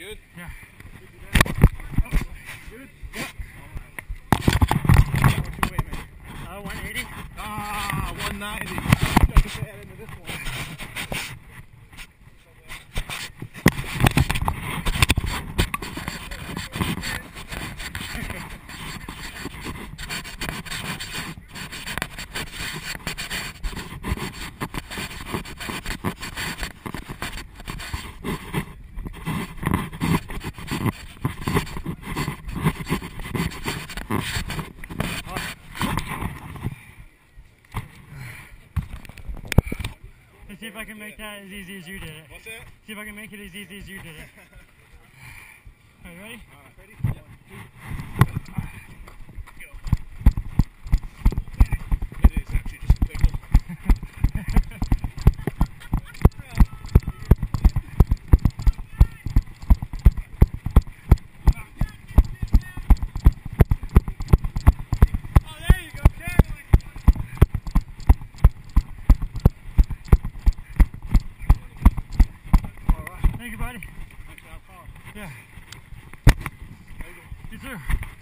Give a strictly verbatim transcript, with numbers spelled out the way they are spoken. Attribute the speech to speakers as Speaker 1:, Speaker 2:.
Speaker 1: good?
Speaker 2: Yeah.
Speaker 1: Good?
Speaker 2: Yep.
Speaker 1: What's your weight, man?
Speaker 2: Uh, one eighty.
Speaker 1: Ah, one ninety. You got to add into this one.
Speaker 2: Let's see if I can make that as easy as you did it.
Speaker 1: What's that?
Speaker 2: See if I can make it as easy as you did it. Are you ready?
Speaker 1: All right, ready? One, two, go. It is actually just a pickle. Oh, there you go, Jack.
Speaker 2: Thank you, buddy.
Speaker 1: Nice job, Paul.
Speaker 2: Yeah.
Speaker 1: How you doing?
Speaker 2: You too.